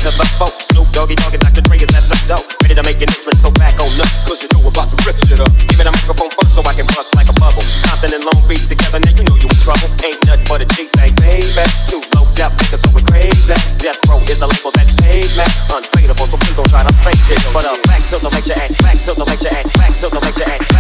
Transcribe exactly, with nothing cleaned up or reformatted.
to the folks. Snoop Doggy Dogg and Doctor Dre is at the door. Ready to make an entrance, so back on up, cause you know about to rip shit up. Give me the microphone first so I can bust like a bubble. Compton and Long Beach together, now you know you in trouble. Ain't nothing but a G-Thang, baby. Too low down, niggas so we're crazy. Death Row is the label that pays me. Unfadable, so please don't try to fake it. But uh, back to the lecture and back to the lecture and back to the lecture and